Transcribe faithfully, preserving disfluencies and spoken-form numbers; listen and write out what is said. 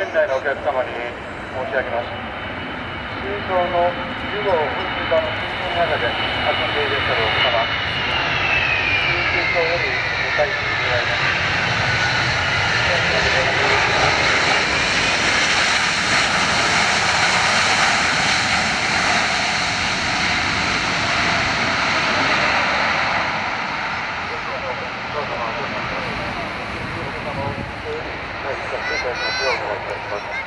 園内のお客様に申し上げます。水槽のじゅうごう噴水場の水槽の中で遊んでいらっしゃるお子様、水槽よりお返しになります。お願いいたします。